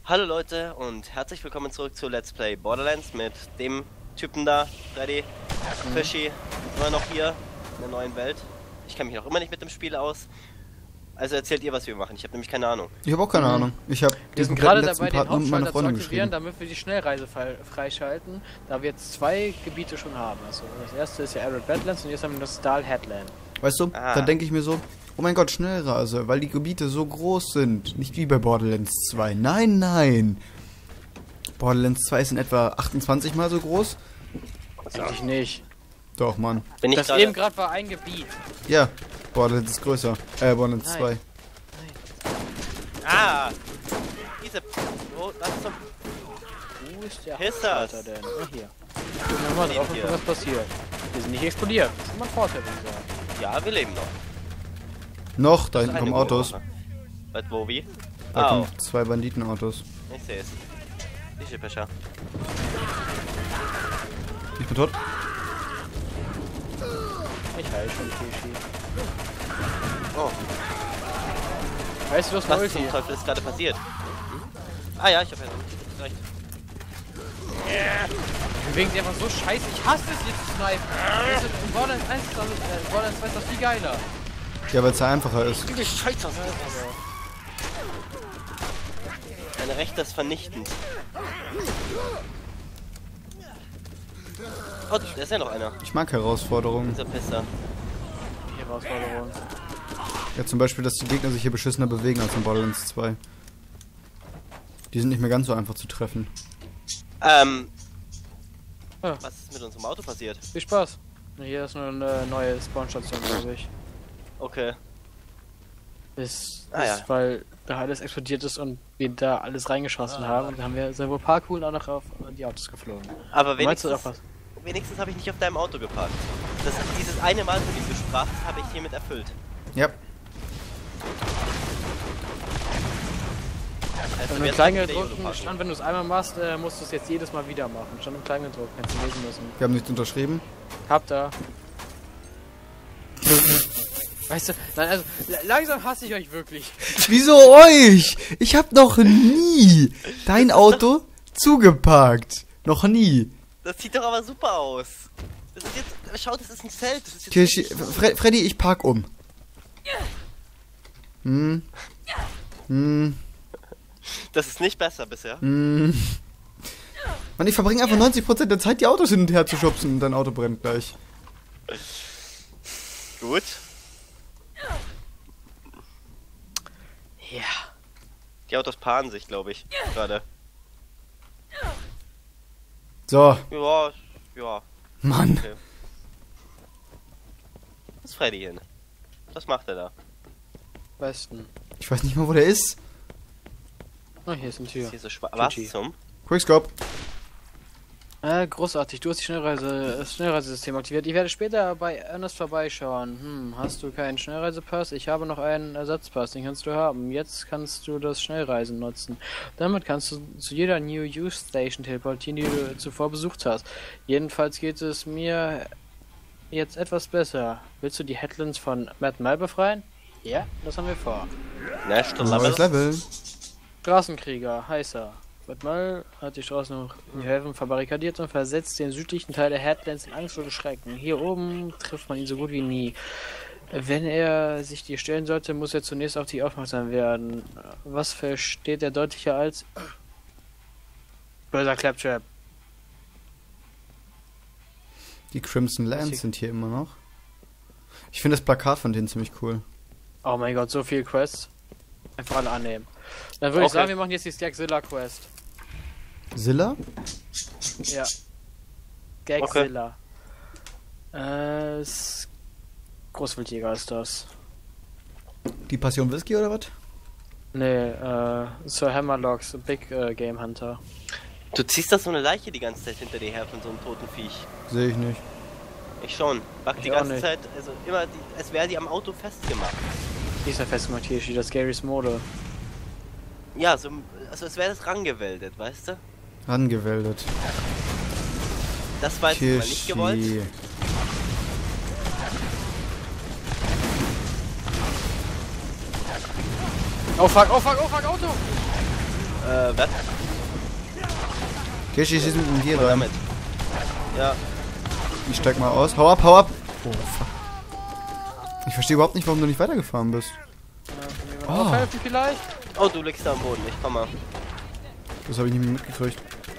Hallo Leute und herzlich willkommen zurück zu Let's Play Borderlands mit dem Typen da, Freddy, Fishy, immer noch hier in der neuen Welt. Ich kenne mich noch immer nicht mit dem Spiel aus. Also erzählt ihr, was wir machen. Ich habe nämlich keine Ahnung. Ich habe auch keine Ahnung. Ich habe Wir sind gerade dabei, den Hauptschalter zu aktivieren, damit wir die Schnellreise freischalten, da wir jetzt 2 Gebiete schon haben. Also das erste ist ja Arid Badlands und jetzt haben wir das Stahl Headland. Weißt du, dann denke ich mir so, oh mein Gott, Schnellreise, weil die Gebiete so groß sind. Nicht wie bei Borderlands 2. Nein, nein. Borderlands 2 ist in etwa 28 mal so groß. Sag ich nicht. Doch, Mann. Bin ich das eben gerade war ein Gebiet. Ja, Borderlands ist größer. Borderlands 2. Ah! Diese... Oh, was zum... Wo ist der Ist Hauptschalter das? denn? Ah, hier. Gucken wir mal drauf, Hier. was passiert. Wir sind nicht explodiert. Das ist immer ein Vorteil, würde ich sagen. Ja, wir leben noch. Noch, da Das ist hinten eine kommen Autos. Woche. Was, wo, wie? Da Oh, kommen 2 Banditenautos. ich sehe es. Die Schipperscher. Ich bin tot. Ich heil schon, Fischi. Oh, Weißt du, was was Ulti? zum Teufel ist gerade passiert? Ah ja, ich habe ja recht. Wegen der einfach so scheiße. Ich hasse es jetzt zu snipen. Weißt du, in Borderlands 1 ist das, Borderlands 2 ist das viel geiler. Ja, weil es einfacher ist. Die Scheiße. Deine Rechte ist vernichtend. Oh, da ist ja noch einer. Ich mag Herausforderungen. Dieser Pisser. Die Herausforderung. Ja, zum Beispiel, dass die Gegner sich hier beschissener bewegen als in Borderlands 2. Die sind nicht mehr ganz so einfach zu treffen. Ja. Was ist mit unserem Auto passiert? Viel Spaß. Hier ist nur eine neue Spawnstation, glaube ich. Okay. Ja. Ja. Weil da alles explodiert ist und wir da alles reingeschossen haben. Und dann haben wir wohl Parkour auch noch auf die Autos geflogen. Aber Meinst du wenigstens, auch was? wenigstens habe ich nicht auf deinem Auto geparkt. Das ist dieses eine Mal, von dem du sprachst, habe ich hiermit erfüllt. Ja. Also Wenn du jetzt klein kann ich wieder gedrückt YOLO parken. stand, wenn du es einmal machst, musst du es jetzt jedes Mal wieder machen. Stand im kleinen gedrückt, kannst du lesen müssen. Wir haben nichts unterschrieben. Habt da. Weißt du, nein, also langsam hasse ich euch wirklich. Wieso euch? Ich hab noch nie dein Auto zugeparkt. Noch nie. Das sieht doch aber super aus. Das ist jetzt, schau, das ist ein Zelt. Das ist jetzt Tirchi, richtig- Freddy, ich park um. Das ist nicht besser bisher. Mann, ich verbringe einfach 90% der Zeit, die Autos hin und her zu schubsen und dein Auto brennt gleich. Gut. Ja. Die Autos paaren sich, glaube ich, gerade. So, Ja, ja. Mann. Okay. Was ist Freddy hin? Was macht er da? Besten. Ich weiß nicht mal, wo der ist. Oh, hier ist eine Tür. Ist hier so schwarz. Was GG. zum? Quickscope. Großartig, du hast das Schnellreisesystem aktiviert. Ich werde später bei Ernest vorbeischauen. Hast du keinen Schnellreisepass? Ich habe noch einen Ersatzpass, den kannst du haben. Jetzt kannst du das Schnellreisen nutzen. Damit kannst du zu jeder New Use Station teleportieren, die du zuvor besucht hast. Jedenfalls geht es mir jetzt etwas besser. Willst du die Headlands von Mad Mal befreien? Ja, das haben wir vor. Nächste Neues Level. Straßenkrieger, heißer. Mad Mal hat die Straßen noch die Häfen verbarrikadiert und versetzt den südlichen Teil der Headlands in Angst und Schrecken. Hier oben trifft man ihn so gut wie nie. Wenn er sich dir stellen sollte, muss er zunächst auf dich aufmerksam werden. Was versteht er deutlicher als böser Claptrap? Die Crimson Lands sind hier immer noch. Ich finde das Plakat von denen ziemlich cool. Oh mein Gott, so viel Quests. Einfach alle annehmen. Dann würde ich Okay. sagen, wir machen jetzt die Skagzilla Quest. Zilla? Ja. Skagzilla. Großwildjäger ist das. Die Passion Whisky oder was? Nee, Sir Hammerlocks, Big Game Hunter. Du ziehst das so eine Leiche die ganze Zeit hinter dir her von so einem toten Viech. Sehe ich nicht. Ich schon. Backt Ich die auch ganze nicht. Zeit, also immer, als wäre die am Auto festgemacht. Die ist ja festgemacht, hier steht das Gary's Mode. Ja, so, also als wäre das rangewäldet, weißt du? Angewäldet. Das war jetzt mal nicht gewollt. Kirschi. Oh fuck, oh fuck, oh fuck, Auto! Was? Kirschi, schieß mit dir Mal rein. damit. Ja. Ich steig mal aus. Hau ab, hau ab! Oh, fuck. Ich verstehe überhaupt nicht, warum du nicht weitergefahren bist. Oh. Helfen vielleicht? Oh, du liegst da am Boden. Ich komm mal. Das habe ich nicht mehr mitgekriegt.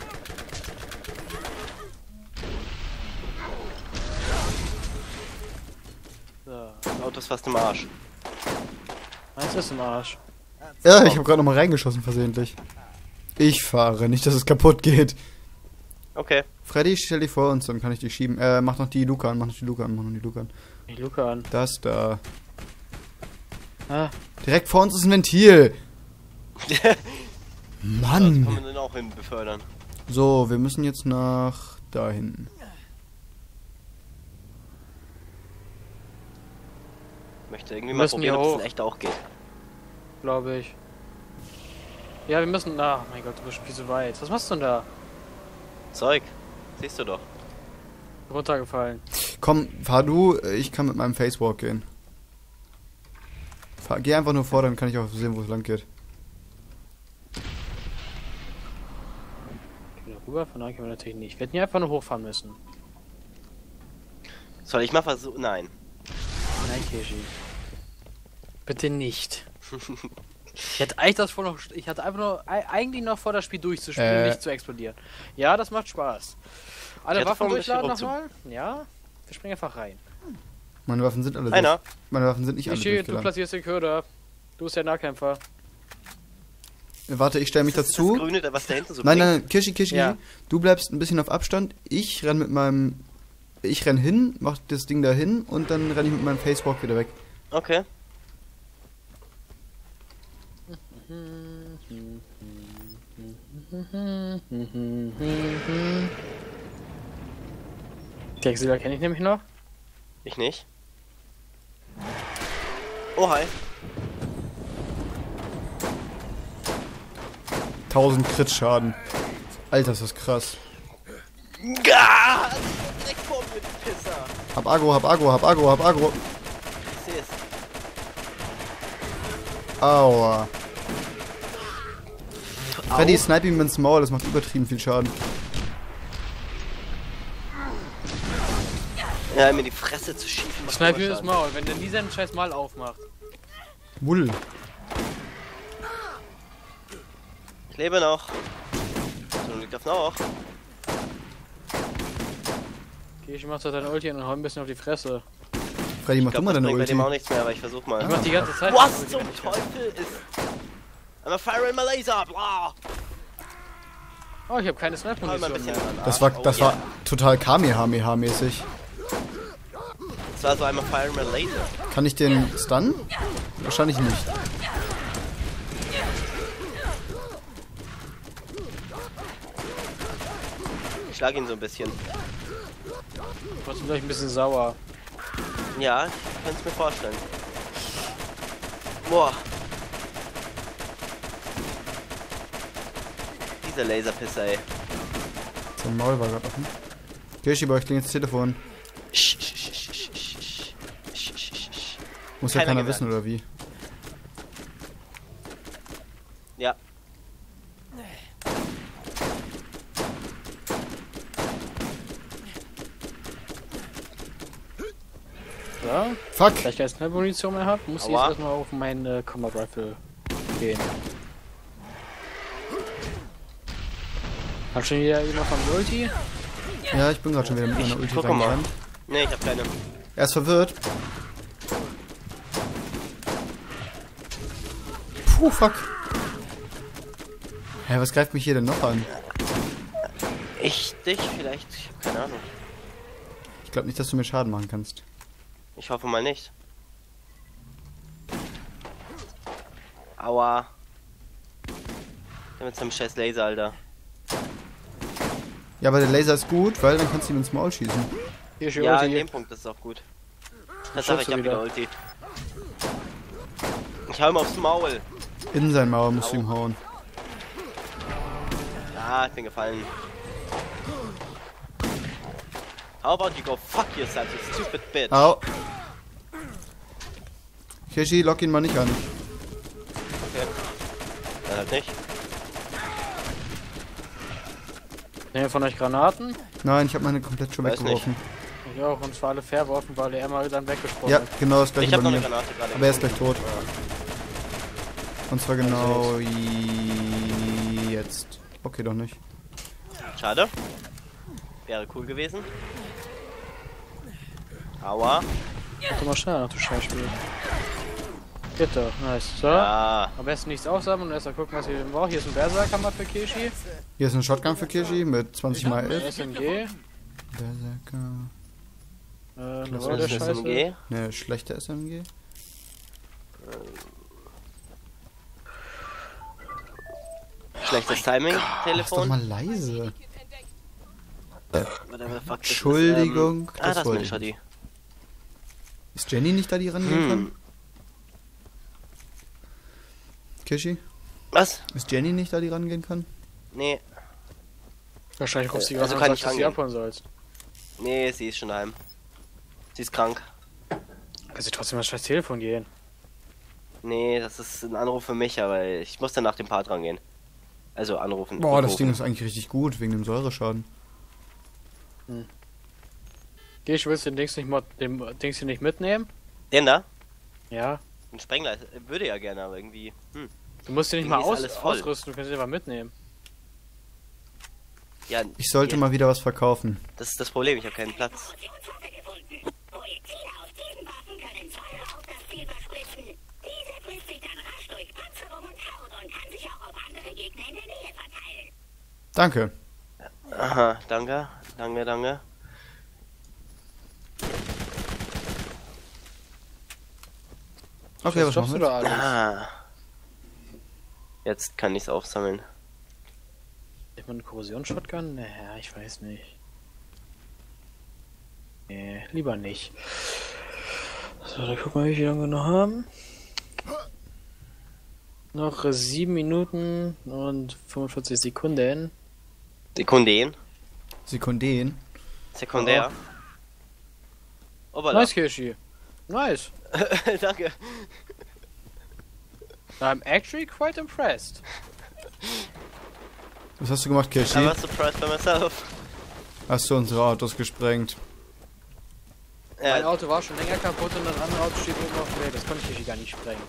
So. Das Auto ist fast im Arsch. Meins ist im Arsch. Ja, ich habe gerade nochmal reingeschossen versehentlich. Ich fahre, nicht, dass es kaputt geht. Okay. Freddy, stell dich vor uns, dann kann ich dich schieben. Mach noch die Luke an, mach noch die Luke an. Ich Luke an. Das da. Ah, Direkt vor uns ist ein Ventil. Das Mann. kann man dann auch hin befördern. So, wir müssen jetzt nach dahin. Ich möchte irgendwie Wir mal müssen probieren, hier ob hoch. das in echt auch geht. glaube ich. Ja, wir müssen... Ah, mein Gott, du bist schon viel zu weit. Was machst du denn da? Zeug. Siehst du doch. Runtergefallen. Komm, fahr du, ich kann mit meinem Facewalk gehen. Geh einfach nur vor, dann kann ich auch sehen, wo es lang geht. Wieder rüber, von da können wir natürlich nicht. Wir hätten hier einfach nur hochfahren müssen. Soll ich mal versuchen? Nein. Nein, Kirschi. Bitte nicht. Ich hatte eigentlich das vor noch. Ich hatte einfach nur eigentlich noch vor, das Spiel durchzuspielen und nicht zu explodieren. Ja, das macht Spaß. Alle Ich hatte vor, Waffen ein bisschen durchladen nochmal? Ja. Wir springen einfach rein. Meine Waffen sind alle Einer. Meine Waffen sind nicht alle Kirschi, du durchgeladen. platzierst den Köder. Du bist der Nahkämpfer. Warte, ich stelle mich Das ist dazu. das Grüne, was da hinten so Nein, blinkt. nein, Kirschi, Ja. du bleibst ein bisschen auf Abstand. Ich renn mit meinem... Ich renn hin, mach das Ding da hin und dann renn ich mit meinem Facewalk wieder weg. Okay. Die Exila kenne ich nämlich noch. Ich nicht. Oh, hi. 1000 Crit-Schaden. Alter, ist das krass. Gah! Direkt vor mir, du Pisser. Hab Agro. Ich seh's. Aua. Au. Freddy, snipe ihm ins Maul, das macht übertrieben viel Schaden. Ja, mir in die Fresse zu schießen. macht Schneid immer mir das Schaden. Maul, wenn der nie seinen scheiß Mal aufmacht. Wull. Ich lebe noch. So, liegt auf noch. Kirschi macht halt deine Ulti und hau ein bisschen auf die Fresse. Freddy, mach Ich du glaub, mal das deine bringt bei dem Ulti. auch nichts mehr, aber ich versuch mal. Ich mach die ganze Zeit. Was die Ulti, zum wenn ich kann. Teufel ist... I'm a fire in my laser, bla! Oh, ich habe keine Hau mal ein Sniper-Munition bisschen mehr. an den Das Arsch. war, das Oh, war yeah. total Kamehameha-mäßig. Das war so I'm a fire in my laser. Kann ich den stunnen? Wahrscheinlich nicht. Ich schlag ihn so ein bisschen. Trotzdem gleich ein bisschen sauer. Ja, ich kann es mir vorstellen. Boah. Dieser Laserpisser, ey. Sein Maul war gerade offen. Kirschi, bei euch klingt jetzt das Telefon. Muss ja Keiner keiner gesagt. wissen, oder wie? Ja. Ja? Fuck! Da ich keine Sniper-Munition mehr habe, muss ich jetzt Aua. erstmal auf meine Combat Rifle gehen. Hat schon jemand von Ulti? Ja, ich bin gerade schon wieder mit meiner Ulti guck mal. reingerannt. Nee, ich hab keine. Er ist verwirrt. Puh, fuck. Hä, was greift mich hier denn noch an? Ich dich vielleicht? Ich hab keine Ahnung. Ich glaube nicht, dass du mir Schaden machen kannst. Ich hoffe mal nicht. Aua. Der mit seinem scheiß Laser, Alter. Ja, aber der Laser ist gut, weil dann kannst du ihm ins Maul schießen. Hier ist die Ja, in Ulti. dem Punkt ist es auch gut. Das sag ich, Schubst hab du wieder wieder. Ulti. Ich hau ihm aufs Maul. In sein Maul musst du ihm hauen. Ah, ich bin gefallen. How about you go fuck yourself, you stupid bitch. Au. Kirschi, lock ihn mal nicht an. Okay. Dann halt nicht. Ne, von euch Granaten? Nein, ich habe meine komplett schon Weiß weggeworfen. Ich auch, und zwar alle verworfen, weil er immer dann weggesprungen Ja, ist. genau das gleiche Ich habe bei noch eine mir. Granate gerade. Aber er ist gleich tot. Und zwar genau jetzt. Okay, doch nicht. Schade. Wäre cool gewesen. Aua. Komm mal schnell nach, du Scheißspiel. Geht doch, nice. So. Ah, Am besten nichts aufsammeln und erst mal gucken, was ihr braucht. Hier ist ein Berserkerhammer für Kishi. Hier ist ein Shotgun für Kirschi mit 20 mal 11. SMG. Berserker. Eine das Rolle ist Scheiße. SMG. Eine schlechte SMG. Schlechtes Timing, Ach, ist doch Telefon. mal leise. Whatever the fuck this is, Entschuldigung, das ist wollte eine ich Shotty. Ist Jenny nicht da, die rangehen kann? Kirschi? Was? Ist Jenny nicht da, die rangehen kann? Nee, Wahrscheinlich rufst du die Also gerade kann an und ich sagst, dass du sie rangehen. abholen sollst. nee, sie ist schon daheim. Sie ist krank. Kannst du trotzdem das scheiß Telefon gehen? Nee, das ist ein Anruf für mich, aber ich muss dann nach dem Part rangehen. Also anrufen. Boah, das rückrufen. Ding ist eigentlich richtig gut, wegen dem Säureschaden. Geh, ich willst du den Dings hier nicht mitnehmen? Den da? Ja. Ein Sprengler würde ja gerne, aber irgendwie. Du musst den nicht Irgendwie mal ist alles voll. ausrüsten, du kannst ihn einfach mitnehmen. Ja, Ich sollte ja, mal wieder was verkaufen. das ist das Problem, ich habe keinen Platz. Danke. Aha, danke, danke, danke. Okay, was stoppst machen du wir? da alles? Ah. Jetzt kann ich es aufsammeln. Ich meine, Korrosion-Shotgun? Naja, ich weiß nicht. Nee, lieber nicht. So, dann gucken wir, wie lange wir noch haben. Noch 7 Minuten und 45 Sekunden. Sekundären. Sekundären. Sekundär. Obala. Nice, Kirschi. Nice. Danke. I'm actually quite impressed. Was hast du gemacht, I Kirschi? was surprised by myself. Hast du unsere Autos gesprengt? Mein Ja, Auto war schon länger kaputt und das andere Auto steht oben auf dem Weg. Das konnte Kirschi gar nicht sprengen.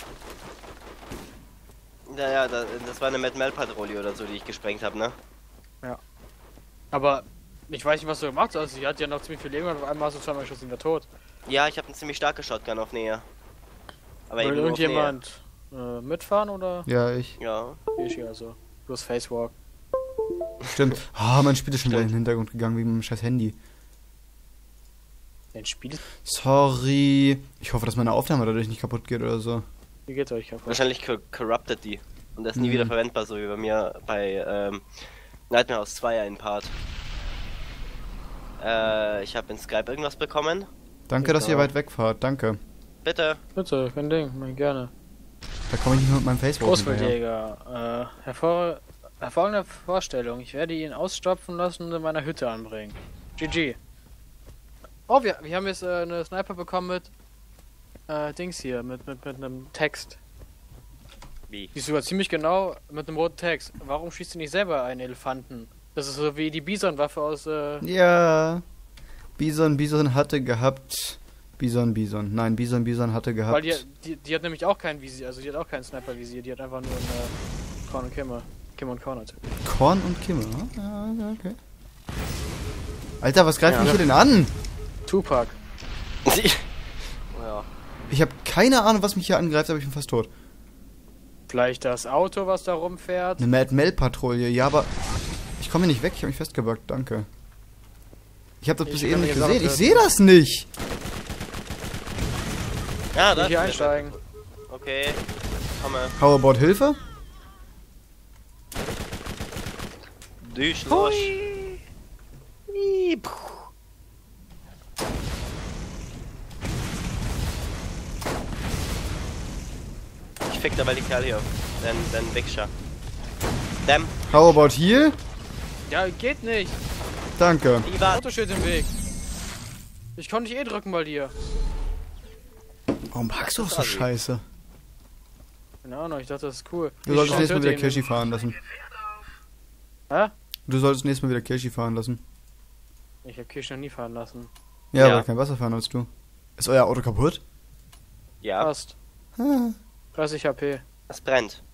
ja, das war eine Mad Mel Patrouille oder so, die ich gesprengt habe, ne? Aber ich weiß nicht, was du gemacht hast. Sie hat ja noch ziemlich viel Leben und auf einmal hast du zweimal geschossen, wieder tot. Ja, ich habe eine ziemlich starke Shotgun auf Nähe. Aber Will eben nur auf Nähe. irgendjemand mitfahren oder? Ja, ich. Ja. Kirschi also. Bloß Facewalk. Stimmt. Ah, mein Spiel ist schon wieder in den Hintergrund gegangen wegen meinem scheiß Handy. Dein Spiel ist... Sorry. Ich hoffe, dass meine Aufnahme dadurch nicht kaputt geht oder so. Wie geht's euch kaputt? Wahrscheinlich corrupted die. Und das ist nie wieder verwendbar, so wie bei mir bei Nightmare House 2 ein Part. Ich habe in Skype irgendwas bekommen. Danke, dass ihr weit wegfahrt. Danke. Bitte. Bitte, kein Ding, mach ich gerne. Da komme ich nicht mehr mit meinem Facebook hinterher. Großwildjäger, hervorragende Vorstellung. Ich werde ihn ausstopfen lassen und in meiner Hütte anbringen. GG. Oh, wir haben jetzt eine Sniper bekommen mit Dings hier, mit einem Text. Wie? Die ist sogar ziemlich genau mit einem roten Text. Warum schießt du nicht selber einen Elefanten? Das ist so wie die Bison-Waffe aus Ja. Bison hatte gehabt. Bison. Nein, Bison hatte gehabt. weil die hat nämlich auch kein Visier, also die hat auch kein Sniper-Visier, die hat einfach nur ein Korn und Kimmer. Kimmer und Korn natürlich. Korn und Kimme. Ja, okay. Alter, was greift Ja. mich hier denn an? Tupac. Ja. Ich habe keine Ahnung, was mich hier angreift, aber ich bin fast tot. Vielleicht das Auto, was da rumfährt. Eine Mad Mel Patrouille. Ja, aber ich komme hier nicht weg. Ich habe mich festgebackt. Danke. Ich habe das Ich bis kann eben die nicht Sache gesehen. Ich töten. sehe das nicht. Ja, Ich da hier ist einsteigen. Okay. Komme. How about Hilfe? Durch, los. Ich fick dabei die Kerl hier. Dann Wichser. Damn. How about Heal? Ja, geht nicht. Danke. Lieber. Auto steht im Weg. Ich konnte dich eh drücken bei dir. Warum packst du doch so Assi. scheiße? Keine Ahnung, ich dachte, das ist cool. Du solltest Ich nächstes Mal töte wieder ihn. Kirschi fahren lassen. Hä? Du solltest nächstes Mal wieder Kirschi fahren lassen. Ich habe Kirsch noch nie fahren lassen. Ja, Ja. weil kein Wasser fahren als du. Ist euer Auto kaputt? Ja, Passt. 30 HP. es brennt.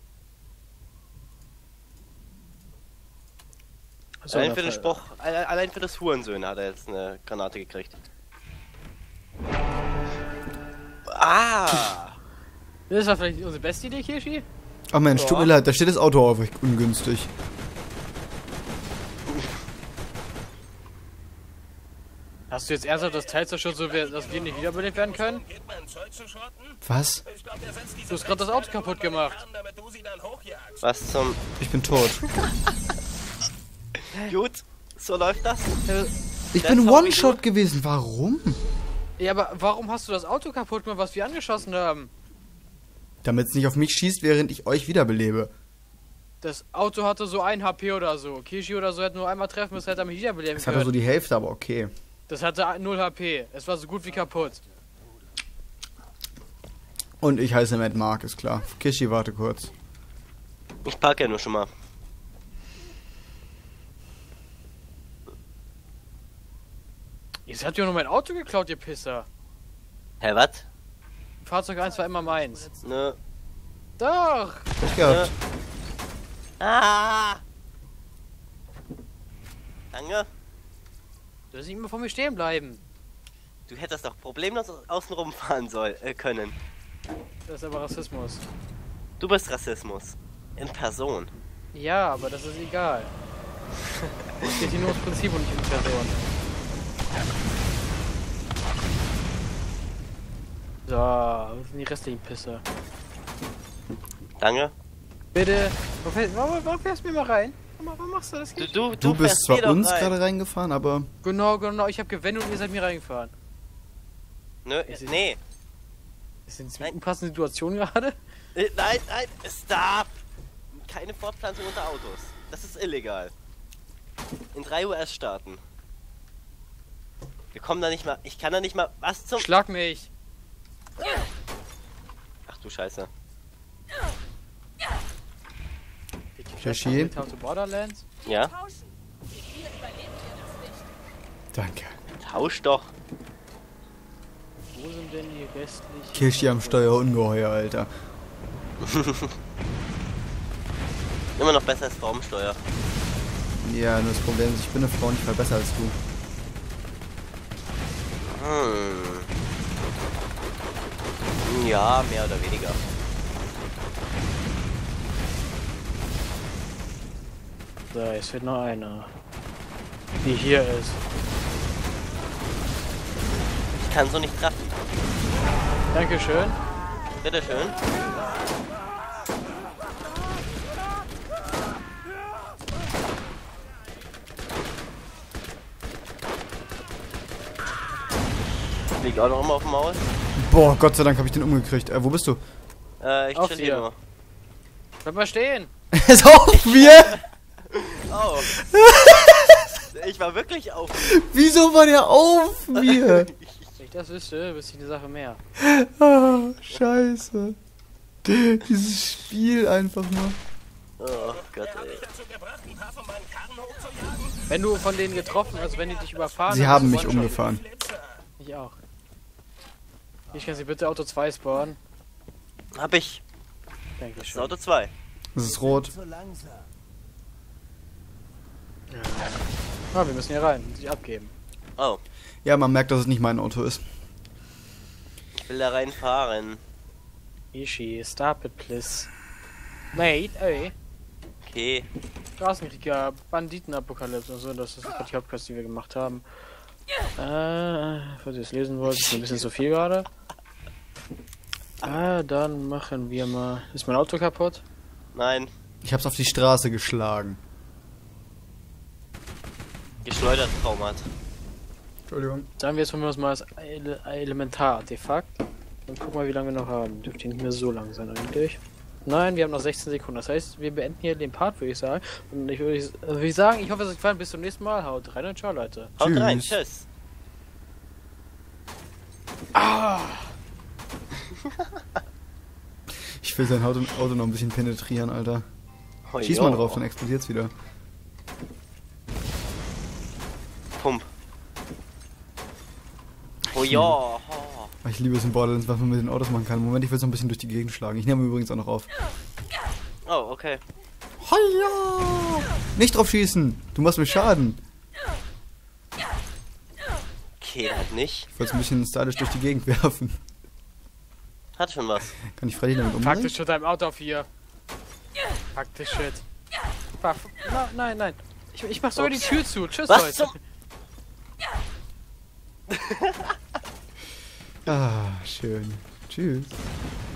So, Allein der für den Fall. Spruch, allein für das Hurensöhne hat er jetzt eine Granate gekriegt. Ah! Das war vielleicht unsere beste Idee, Kirschi? Ach Mensch, tut Ja. mir leid, da steht das Auto auf euch ungünstig. Hast du jetzt ernsthaft das Teil zerstört, so dass wir nicht wiederbelebt werden können? Was? Du hast gerade das Auto kaputt gemacht. Was zum... Ich bin tot. Gut, so läuft das. Ich That's bin how we One-Shot gewesen, warum? Ja, aber warum hast du das Auto kaputt gemacht, was wir angeschossen haben? Damit es nicht auf mich schießt, während ich euch wiederbelebe. Das Auto hatte so 1 HP oder so. Kirschi oder so hätte nur einmal treffen müssen, hätte er mich wiederbeleben Es hatte so können. die Hälfte, aber okay. Das hatte 0 HP. Es war so gut wie kaputt. Und ich heiße Matt Mark, ist klar. Kirschi, warte kurz. Ich parke ja nur schon mal. Jetzt habt ihr nur mein Auto geklaut, ihr Pisser. Hä, was? Fahrzeug 1 war immer meins. Ne. Doch! Ich gehabt. Ah! Danke. Du sollst nicht immer vor mir stehen bleiben. Du hättest doch problemlos außen rumfahren können. Das ist aber Rassismus. Du bist Rassismus. In Person. Ja, aber das ist egal. Es geht hier nur ums Prinzip und nicht um die Person. So, wo sind die restlichen Pisser? Danke. Bitte, warum fährst du mir mal rein? Warum machst du das? Du bist fährst mir zwar doch uns rein. gerade reingefahren, aber Genau, ich habe gewendet und ihr seid mir reingefahren. Nö, nee. Das sind Nein. unpassende Situationen gerade. Nein, stop! Keine Fortpflanzung unter Autos. Das ist illegal. In 3 US starten. Wir kommen da nicht mal. Ich kann da nicht mal. Was zum. Schlag mich! Ach du Scheiße. Kirschi? Town to Borderlands? Ja? danke. Tausch doch. Wo sind denn die restlichen? Kirschi am Steuer, ungeheuer, Alter. Immer noch besser als Raumsteuer. Ja, nur das Problem ist, ich bin eine Frau und ich war besser als du. Ja, mehr oder weniger. So, es fehlt noch einer. Die hier ist. Ich kann so nicht treffen. Dankeschön. Bitteschön. Liegt auch noch immer auf dem Maul. Boah, Gott sei Dank habe ich den umgekriegt. Wo bist du? Ich Auf chill dir. hier nur. Bleib mal stehen. Es auf mir! Oh. Ich war wirklich auf. Wieso war der auf mir? Wenn ich das wüsste ich eine Sache mehr. Ah, scheiße. Dieses Spiel einfach nur. Oh Gott, ey. Wenn du von denen getroffen hast, wenn die dich überfahren Sie haben mich umgefahren. Ich auch. Ich kann sie bitte Auto 2 spawnen. Hab ich. Das ist Dankeschön. Auto 2. Das ist rot. Ah, wir müssen hier rein und sich abgeben. Oh. Ja, man merkt, dass es nicht mein Auto ist. Ich will da reinfahren. Ishi, stop it, please. Mate, ey. Okay. Straßenkrieger, Banditenapokalypse und so, das ist die Hauptquest, die wir gemacht haben. Falls ihr es lesen wollt, ist ein bisschen zu viel gerade. Dann machen wir mal. Ist mein Auto kaputt? Nein. Ich hab's auf die Straße geschlagen. Geschleudert Traumat. Entschuldigung. Sagen wir jetzt holen wir uns mal das Elementar-Artefakt. Und guck mal, wie lange wir noch haben. Dürfte nicht mehr so lang sein eigentlich. Nein, wir haben noch 16 Sekunden. Das heißt, wir beenden hier den Part, würde ich sagen. Und ich würde sagen, ich hoffe, es hat euch gefallen. Bis zum nächsten Mal. Haut rein und ciao, Leute. Haut rein. Tschüss. Tschüss. Ich will sein Auto noch ein bisschen penetrieren, Alter. Oh, Schieß jo. mal drauf, dann explodiert's wieder. Pump. Oh ja. Oh. Ich liebe es in Borderlands, was man mit den Autos machen kann. Moment, ich will so ein bisschen durch die Gegend schlagen. Ich nehme übrigens auch noch auf. Oh, okay. Heia! Nicht drauf schießen! Du machst mir Schaden. Okay, halt nicht. Ich wollte es ein bisschen stylisch durch die Gegend werfen. Hat schon was. Kann ich Freddy damit Fuck umbringen? this shit, I'm out of here. Fuck this shit. Nein, nein. Ich mach sogar die Tür zu. Tschüss, Was Leute. zum... Ah, schön. Tschüss.